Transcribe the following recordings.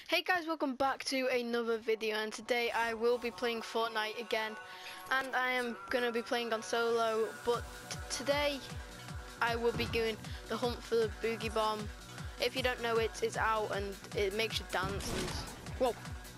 Hey guys, welcome back to another video, and today I will be playing Fortnite again, and I am going to be playing on solo, but today I will be doing the hunt for the Boogie Bomb. If you don't know it, it's out and it makes you dance and whoa.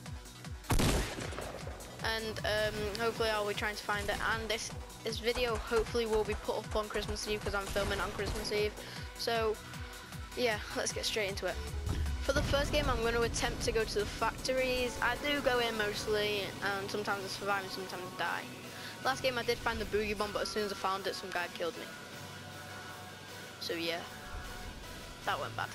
And hopefully I'll be trying to find it, and this video hopefully will be put up on Christmas Eve because I'm filming on Christmas Eve. So yeah, let's get straight into it. For the first game, I'm going to attempt to go to the factories. I do go in mostly, and sometimes I survive and sometimes I die. Last game I did find the Boogie Bomb, but as soon as I found it, some guy killed me. So yeah, that went bad.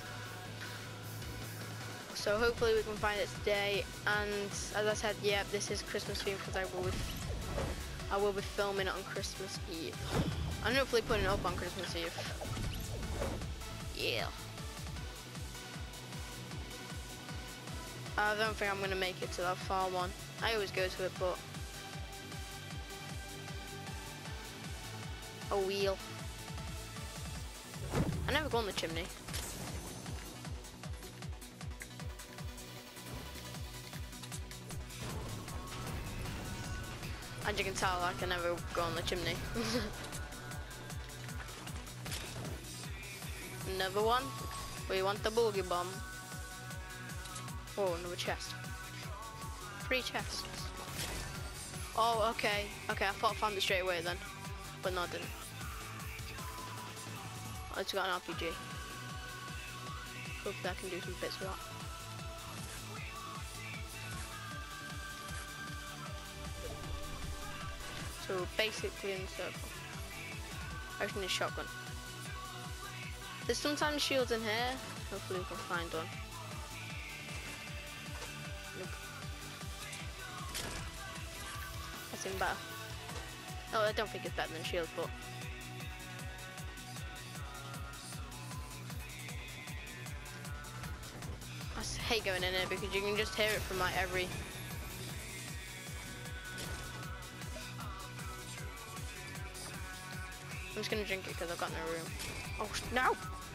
So hopefully we can find it today, and as I said, yeah, this is Christmas Eve because I will be filming it on Christmas Eve. And hopefully putting it up on Christmas Eve. Yeah. I don't think I'm going to make it to that far one. I always go to it, but... a wheel. I never go on the chimney. As you can tell, I can never go on the chimney. Another one. We want the Boogie Bomb. Oh, another chest. 3 chests. Oh, okay. Okay, I thought I found it straight away then. But no, I didn't. I just got an RPG. Hopefully I can do some bits with that. So basically in a circle. I just need a shotgun. There's sometimes shields in here. Hopefully we can find one. Nope. That's even better. Oh, I don't think it's better than shield, but I hate going in here because you can just hear it from like every. I'm just gonna drink it because I've got no room. Oh no!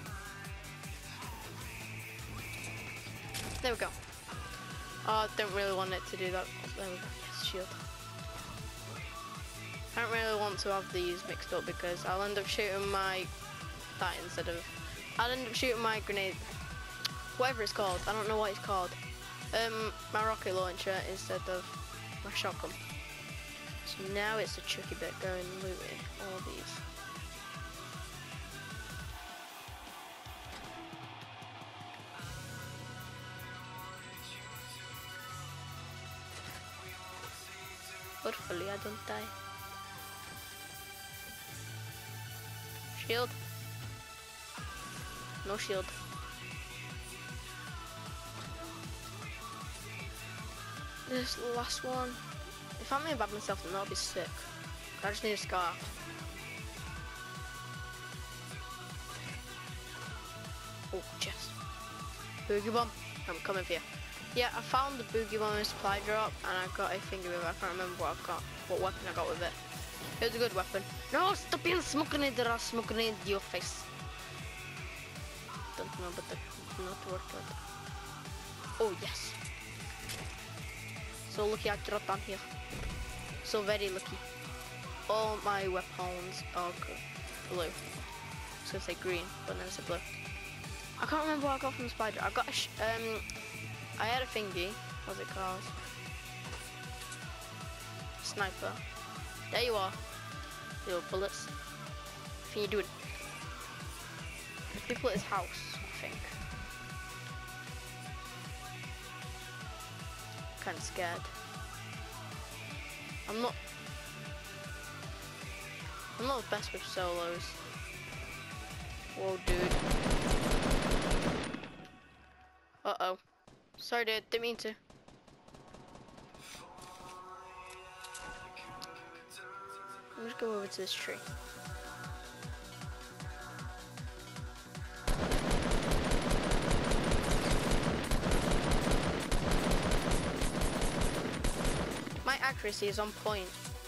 There we go. Oh, I don't really want it to do that. Oh, there we go. Yes, shield. I don't really want to have these mixed up because I'll end up shooting my... that instead of... I'll end up shooting my grenade... whatever it's called. I don't know what it's called. My rocket launcher instead of my shotgun. So now it's a tricky bit going looting all these. Hopefully I don't die. Shield. No shield. This last one. If I may bad myself, then that'll be sick. I just need a scarf. Oh, chest. Boogie Bomb. I'm coming for you. Yeah, I found the Boogie Bomb in a supply drop, and I got a finger with it. I can't remember what weapon I got with it. It was a good weapon. No, stop being smoke grenade, there are smoke grenade in your face. Don't know, but that did not work good. Oh, yes. So lucky I dropped down here. So very lucky. All my weapons are blue. I was gonna say green, but then it's a blue. I can't remember what I got from the spider. I got a I had a thingy. What's it called? Sniper. There you are. Little bullets. What are you doing? There's people at his house, I think. Kinda scared. I'm not the best with solos. Whoa, dude. Uh-oh. Sorry, dude. Didn't mean to. I'm just go over to this tree. My accuracy is on point.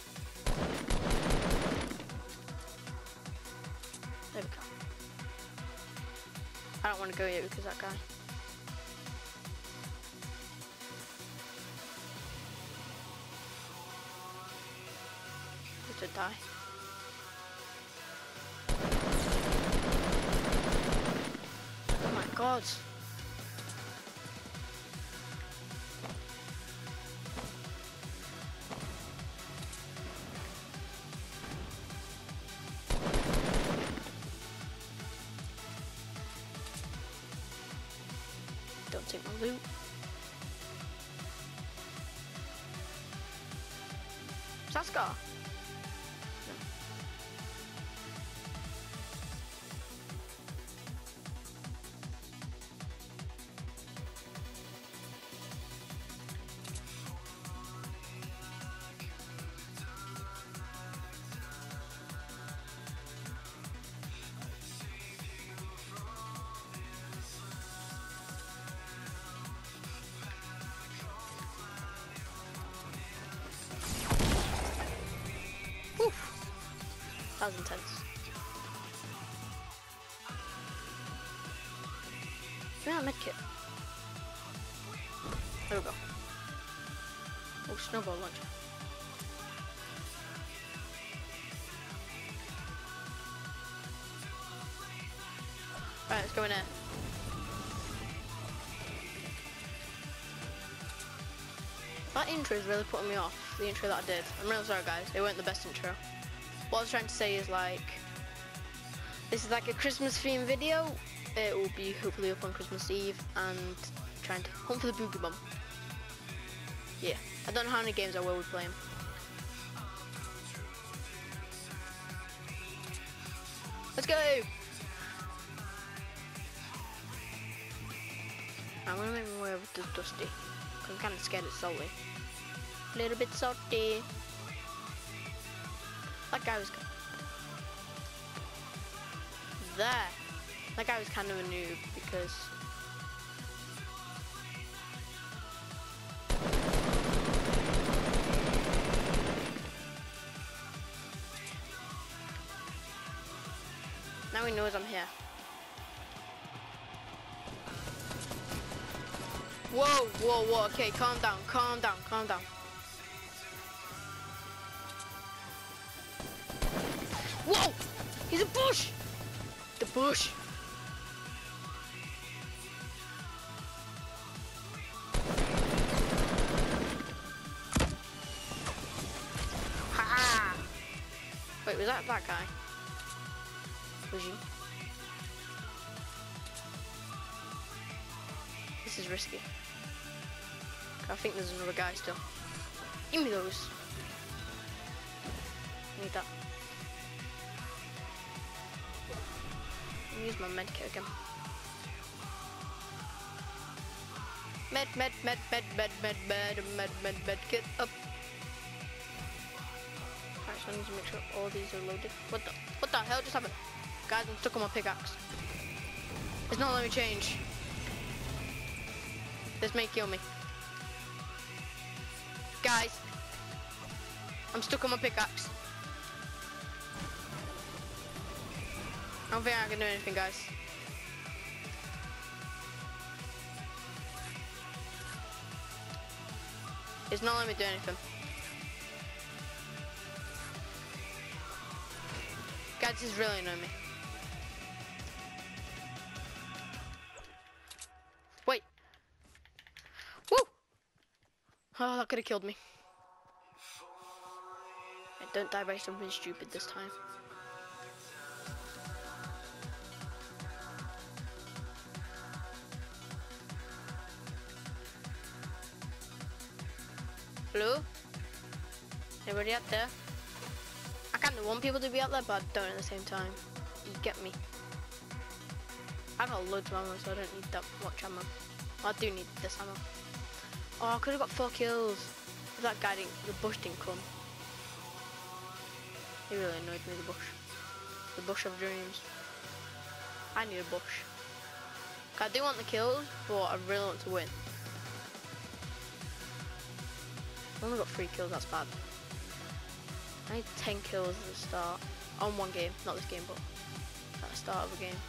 There we go. I don't want to go yet because that guy. to die. Oh my god. Don't take my loot. Is that Scar? No. That was intense. Give me that medkit. There we go. Oh, snowball launcher. Right, let's go in there. That intro is really putting me off, the intro that I did. I'm really sorry guys, it weren't the best intro. What I was trying to say is like, this is like a Christmas themed video. It will be hopefully up on Christmas Eve and trying to hunt for the Boogie Bomb. Yeah, I don't know how many games I will be playing. Let's go! I'm gonna make my way over to Dusty. I'm kind of scared it's salty. A little bit salty. That guy was there. That guy was kind of a noob because now he knows I'm here. Whoa, whoa, whoa. Okay, calm down, calm down, calm down. Whoa! He's a bush! The bush! Ha! Wait, was that guy? Was you? This is risky. I think there's another guy still. Give me those. Need that. Use my medkit again. Medkit up. Alright, so I need to make sure all these are loaded. What the hell just happened? Guys, I'm stuck on my pickaxe. It's not letting me change. This may kill me. Guys, I'm stuck on my pickaxe. I don't think I can do anything, guys. It's not letting me do anything. Guys, this is really annoying me. Wait. Woo! Oh, that could have killed me. I don't die by something stupid this time. Hello? Anybody out there? I kind of want people to be out there, but I don't at the same time. You get me? I got loads of ammo, so I don't need that much ammo. Well, I do need this ammo. Oh, I could have got 4 kills. If that guy didn't, the bush didn't come. He really annoyed me, the bush. The bush of dreams. I need a bush. I do want the kills, but I really want to win. I only got 3 kills, that's bad. I need 10 kills at the start. On one game, not this game, but at the start of a game.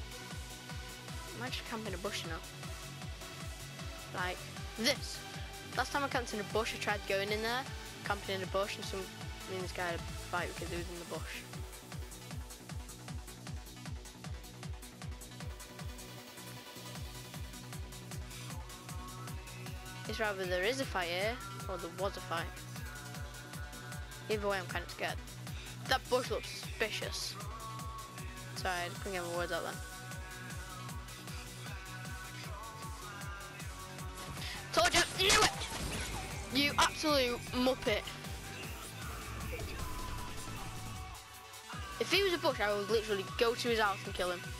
I might just camp in a bush now. Like this. Last time I camped in a bush, I tried going in there, camping in a bush, and me and this guy had a fight because he was in the bush. It's rather there is a fight here, or there was a fight. Either way, I'm kind of scared. That bush looks suspicious. Sorry, I couldn't get my words out then. Told you, knew it! You absolute muppet. If he was a bush, I would literally go to his house and kill him.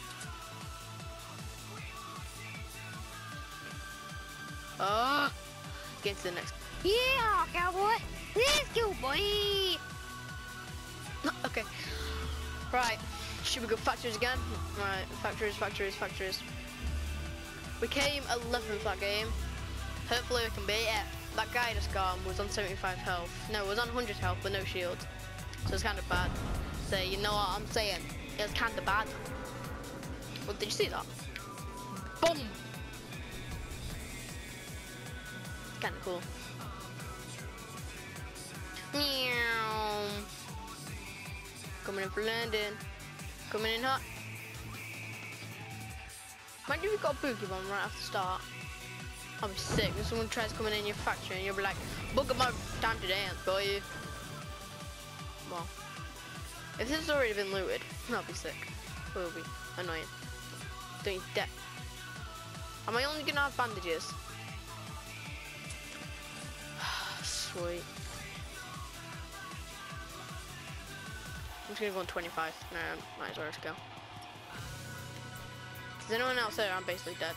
Oh, get to the next. Yeah, cowboy. Let's go, boy. Okay. Right. Should we go factories again? Right. Factories. We came 11th that game. Hopefully we can beat it. That guy just got was on 75 health. No, it was on 100 health but no shield. So it's kind of bad. So you know what I'm saying? It was kind of bad. Well, did you see that? Boom! Kind of cool. Meow. Coming in for landing. Coming in hot. Imagine if we got a boogie bomb right off the start. I'll be sick. If someone tries coming in your factory and you'll be like, "Boogie bomb, time to dance, boy." Well, if this has already been looted, I'll be sick. It will be annoying. Don't you dare. Am I only gonna have bandages? Sweet. I'm just gonna go on 25. No, might as well just go. Is anyone else there? I'm basically dead.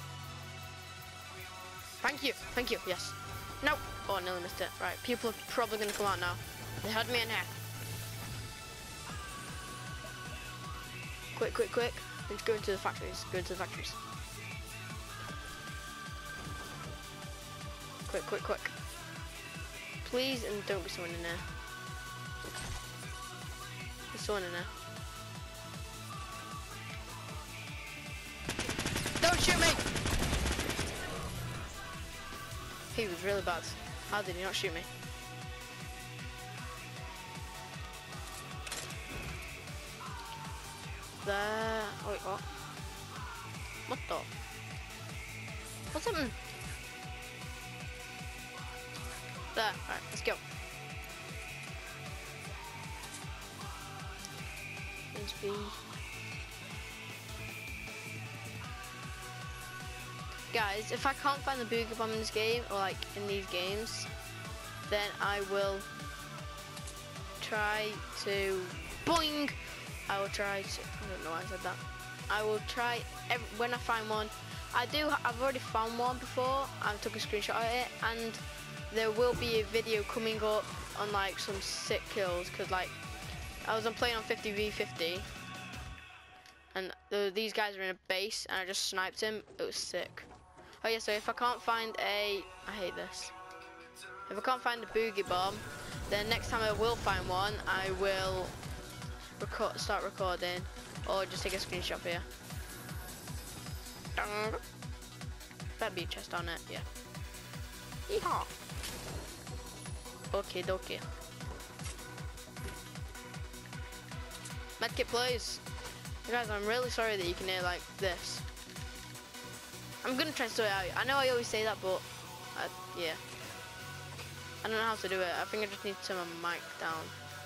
Thank you, yes. No! Oh, I nearly missed it. Right, people are probably gonna come out now. They had me in here. Quick. Let's go into the factories. Quick. Please, and don't be someone in there. There's someone in there. Don't shoot me! He was really bad. How did he not shoot me? There. Oh wait, what? What the? What's happening? There. Alright, let's go. B. Guys, if I can't find the boogie bomb in this game, or like in these games, then I will try to boing. I will try to. I don't know why I said that. I will try when I find one. I've already found one before. I took a screenshot of it, and there will be a video coming up on like some sick kills, because like I was playing on 50v50, and these guys are in a base, and I just sniped him. It was sick. Oh yeah, so if I can't find I hate this. If I can't find the boogie bomb, then next time I will find one, I will start recording, or just take a screenshot here. Better be a chest on it, yeah. Yeehaw. Okay, dokie. Medkit, please. Guys, I'm really sorry that you can hear like this. I'm gonna try to sort it out. I know I always say that, but yeah. I don't know how to do it. I think I just need to turn my mic down.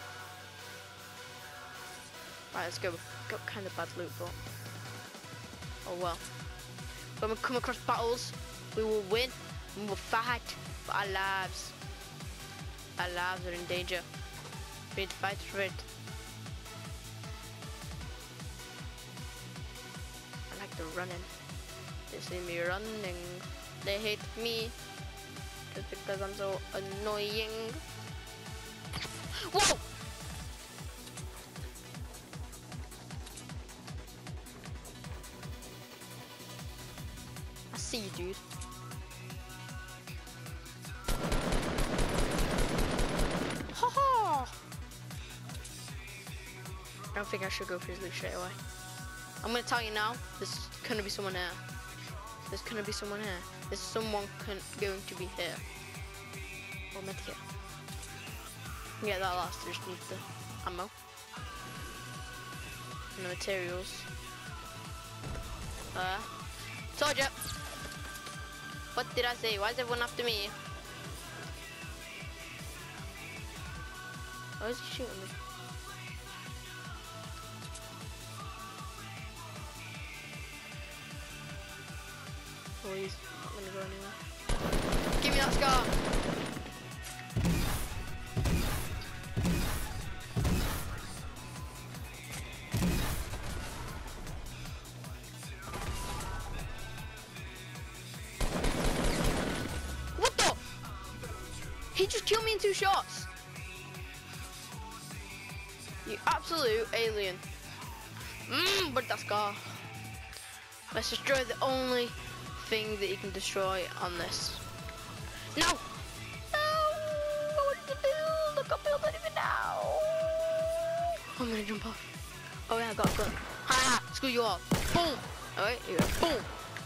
Right, let's go. Got kind of bad loot, but oh well. When we come across battles, we will win. We will fight for our lives. Our lives are in danger. We need to fight for it. I like the running. They see me running. They hate me just because I'm so annoying. Whoa! I see you, dude. Ha ha! I don't think I should go for his loot straight away. I'm gonna tell you now, there's gonna be someone there. There's gonna be someone here. There's someone going to be here. Or meant to get. Yeah, that last. I just need the ammo and the materials. Told ya. What did I say? Why is everyone after me? Why is he shooting me? Oh, he's not gonna go anywhere. Give me that scar! What the? He just killed me in 2 shots! You absolute alien. But that scar. Let's destroy the only thing that you can destroy on this. No! No! I wanted to build! I can't build anything now! I'm gonna jump off. Oh yeah, I got a gun. Ha! Screw you all. Boom! Alright, here we go. Boom!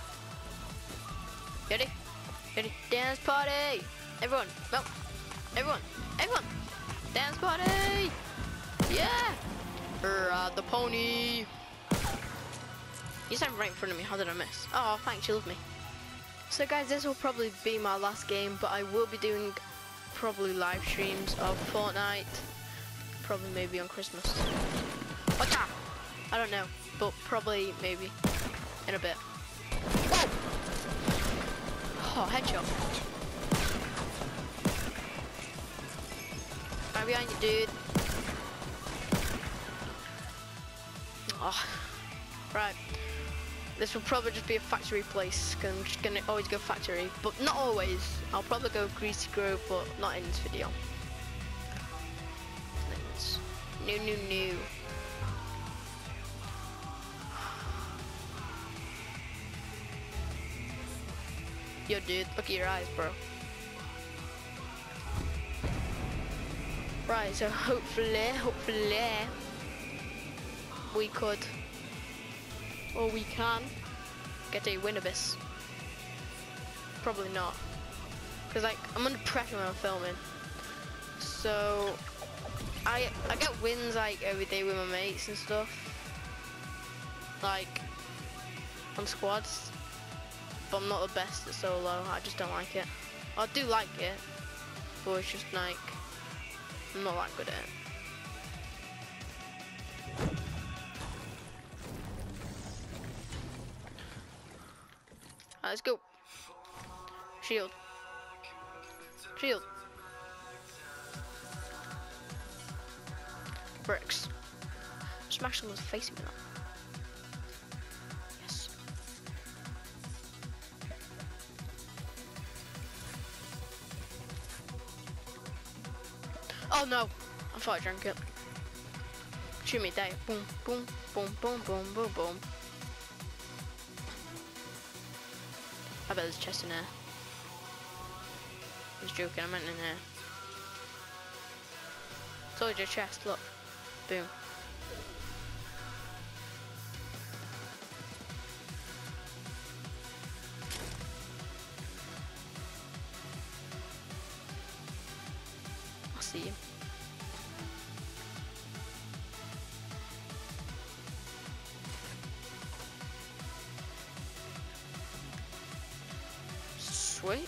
Ready? Ready? Dance party! Everyone! No! Everyone! Everyone! Dance party! Yeah! Ride the pony! You stand right in front of me. How did I miss? Oh, thanks. You love me. So guys, this will probably be my last game, but I will be doing probably live streams of Fortnite. Probably maybe on Christmas. What's that? I don't know, but probably maybe in a bit. Whoa! Oh, headshot. Right behind you, dude. Oh, right. This will probably just be a factory place, because I'm just going to always go factory, but not always. I'll probably go Greasy Grove, but not in this video. No. Yo, dude, look at your eyes, bro. Right, so hopefully, we could, or we can, get a win of this. Probably not, because like I'm under pressure when I'm filming. So I get wins like every day with my mates and stuff, like on squads. But I'm not the best at solo. I just don't like it. I do like it, but it's just like I'm not that good at it. Alright, let's go. Shield. Shield. Bricks. Smash someone's face with that. Yes. Oh no! I thought I drank it. Shoot me, die. Boom, boom, boom, boom, boom, boom, boom. I bet there's a chest in there. I was joking, I meant in there. Told you a chest, look. Boom. I'll see you. Sweet.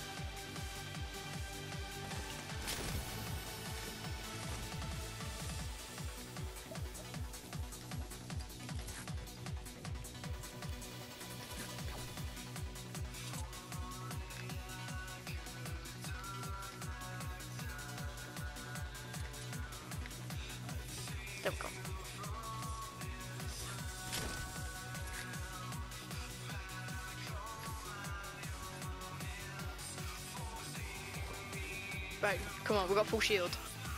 There we go. Right, come on, we got full shield.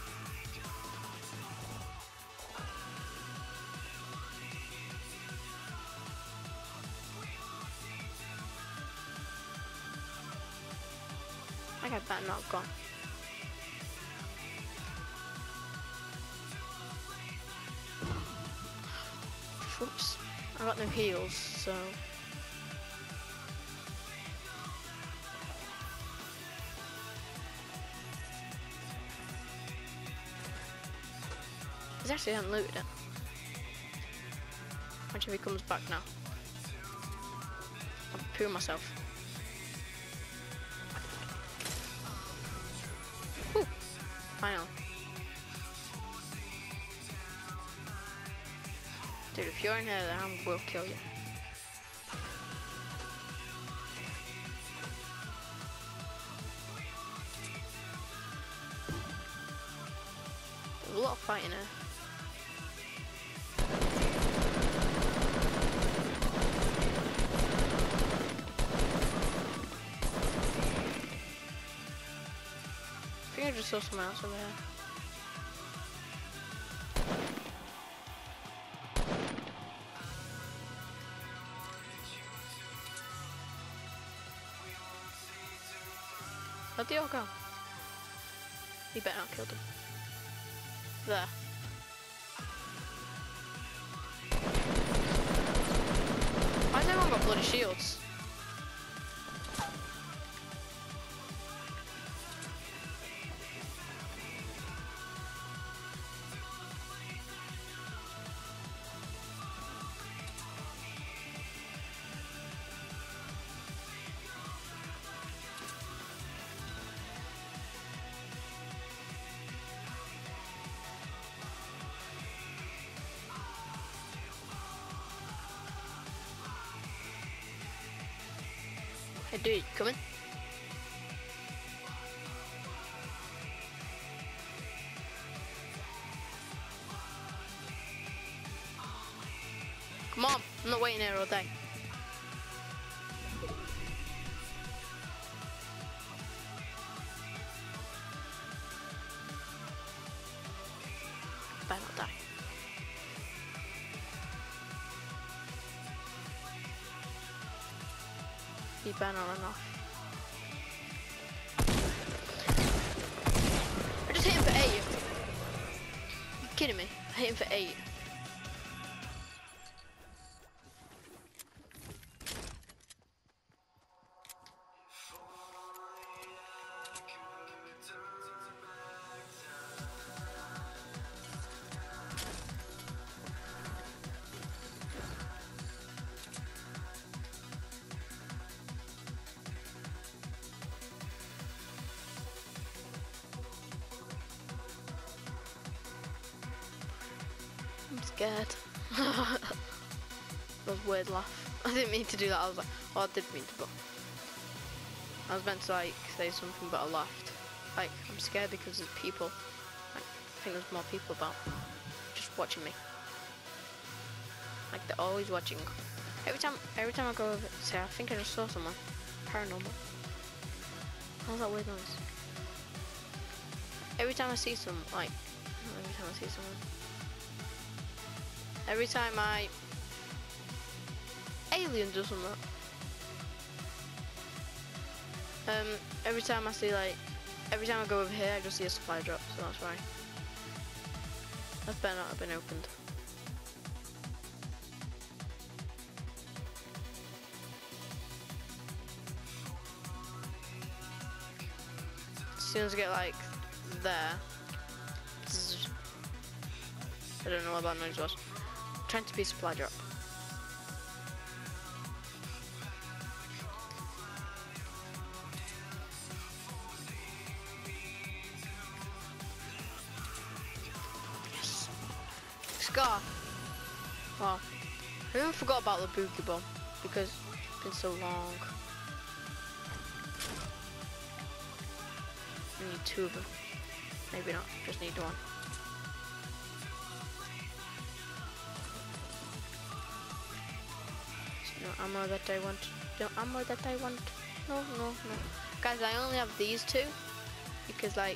I got that not gone. Whoops, I got no heals, so He actually hasn't looted it. Watch if he comes back now. I'll poo myself. Whew. Finally. Dude, if you're in here, then I will kill you. There's a lot of fighting here. I think I just saw someone else over here. Where'd they all go? You better not kill them. There. Why has everyone got bloody shields? Hey dude, come in. Come on, I'm not waiting here all day. Better not die. You better not run off. I just hit him for 8. You kidding me? I hit him for 8. I'm scared. That was a weird laugh. I didn't mean to do that. I was like, oh, I did mean to, but I was meant to like say something, but I laughed. Like, I'm scared because there's people. Like, I think there's more people about just watching me. Like, they're always watching. Every time I go over, say, I think I just saw someone. Paranormal. What was that weird noise? Every time I see someone, like, not every time I see someone. Every time aliens or something. Every time I see like, every time I go over here, I just see a supply drop, so that's why. That better not have been opened. As soon as I get like there, I don't know what that noise was. Trying to be a supply drop. Yes. Scar. Wow. I even forgot about the boogie bomb because it's been so long. I need 2 of them. Maybe not. Just need 1. No ammo that I want. No ammo that I want. No. Guys, I only have these 2 because like,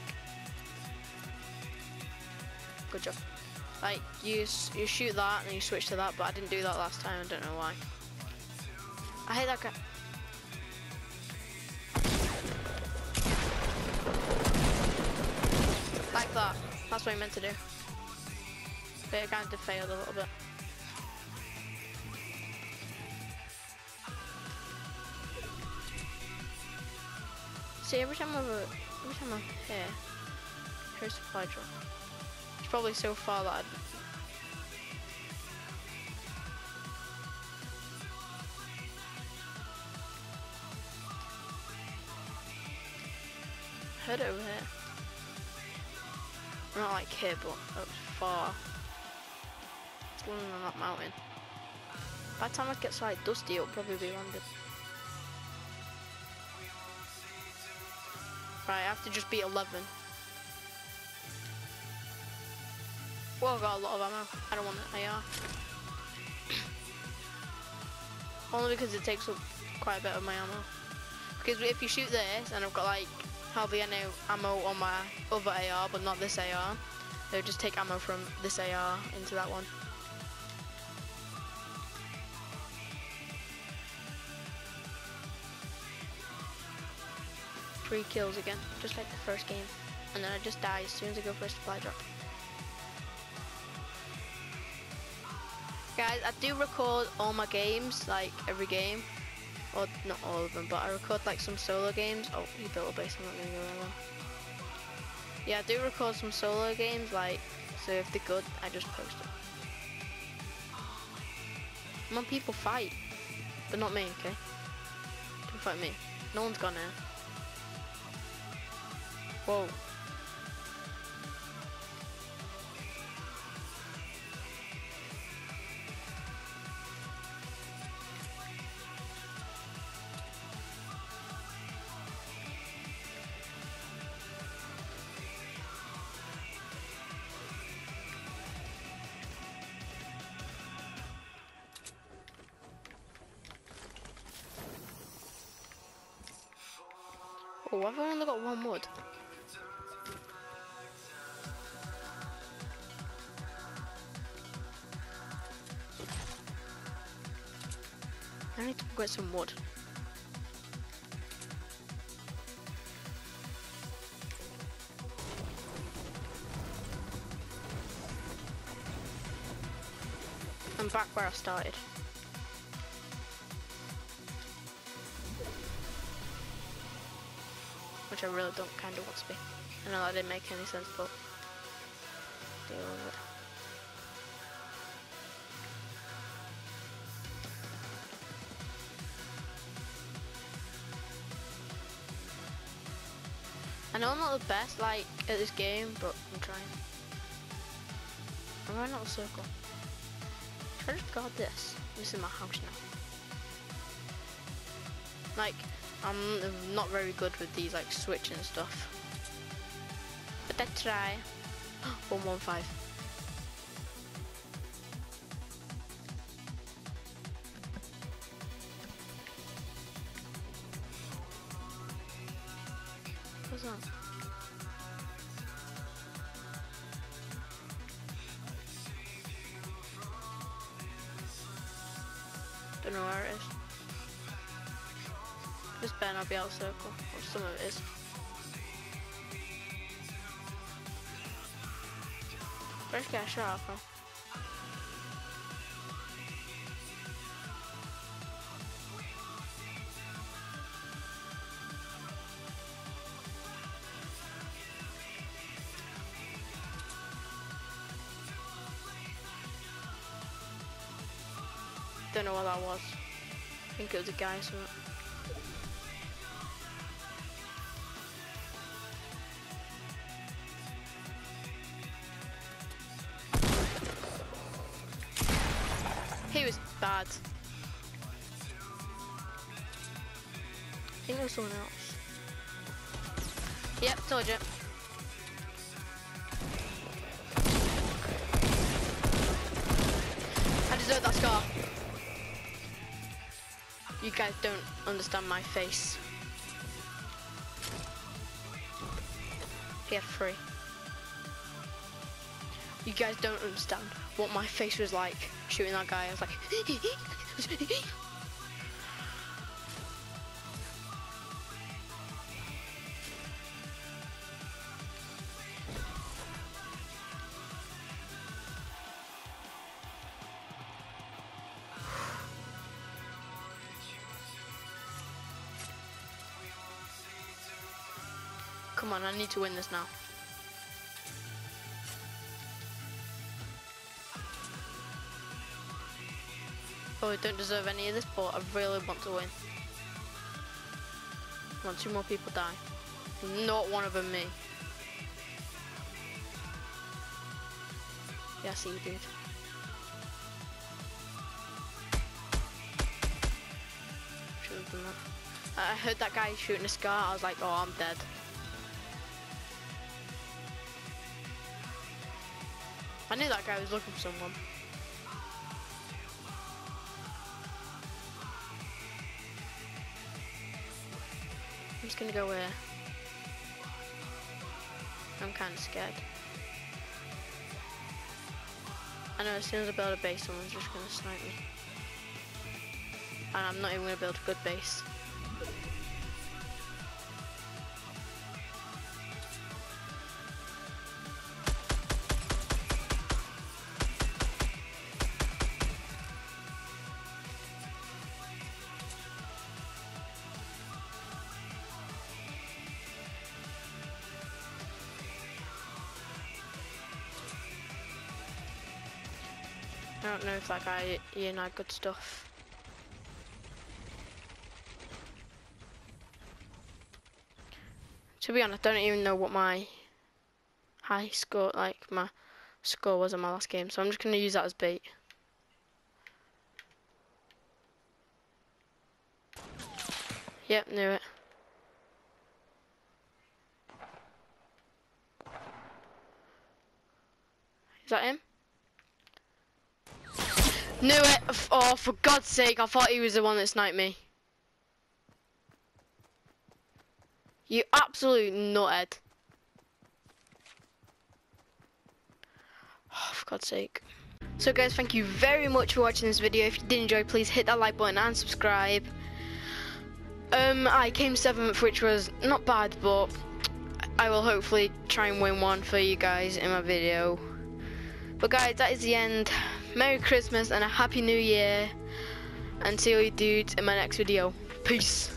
good job. Like you shoot that and you switch to that, but I didn't do that last time. I don't know why. I hate that guy. Like that. That's what I meant to do. But it kind of failed a little bit. See, every time I'm here, here's supply drop. probably so far that I heard it over here. Not like here, but up far. It's landing on that mountain. By the time it gets like dusty, it'll probably be landed. Right, I have to just beat 11. Well, I've got a lot of ammo. I don't want an AR. Only because it takes up quite a bit of my ammo. Because if you shoot this, and I've got like hardly any ammo on my other AR, but not this AR, it would just take ammo from this AR into that one. Three kills again, just like the first game. And then I just die as soon as I go for a supply drop. Guys, I do record all my games, like every game. Or not all of them, but I record like some solo games. Oh, he built a base, I'm not gonna go there. Yeah, I do record some solo games, like, so if they're good, I just post them. Come on, people fight. But not me, okay? Don't fight me. No one's gone now. Whoa. Oh, I've only got one wood. I need to get some wood. I'm back where I started. Which I really don't kind of want to be. I know that didn't make any sense, but deal with it. I know I'm not the best like at this game, but I'm trying. I'm running out of circle. Should I just guard this? This is my house now. Like, I'm not very good with these like switching stuff. But I try. 115. What's that? Don't know where it is. This better not be out of circle, or some of it is. Where's get a shot from? Don't know what that was. I think it was a guy or something. He was bad. I think there was someone else. Yep, told you. I deserve that scar. You guys don't understand my face. He had 3. You guys don't understand what my face was like shooting that guy. I was like, come on, I need to win this now. Probably don't deserve any of this, but I really want to win. Come on, 2 more people die. Not one of them me. Yeah, I see you, dude. Shouldn't have done that. I heard that guy shooting a scar. I was like, oh, I'm dead. I knew that guy was looking for someone. I'm just gonna go where I'm kind of scared. I know as soon as I build a base, someone's just gonna snipe me. And I'm not even gonna build a good base. I don't know if that guy, Ian, had good stuff. To be honest, I don't even know what my high score, like my score was in my last game, so I'm just going to use that as bait. Yep, knew it. Is that him? Knew it! Oh, for God's sake, I thought he was the one that sniped me. You absolute nuthead. Oh, for God's sake. So guys, thank you very much for watching this video. If you did enjoy, please hit that like button and subscribe. I came 7th, which was not bad, but I will hopefully try and win one for you guys in my video. But guys, that is the end. Merry Christmas and a Happy New Year. And see all you dudes in my next video. Peace.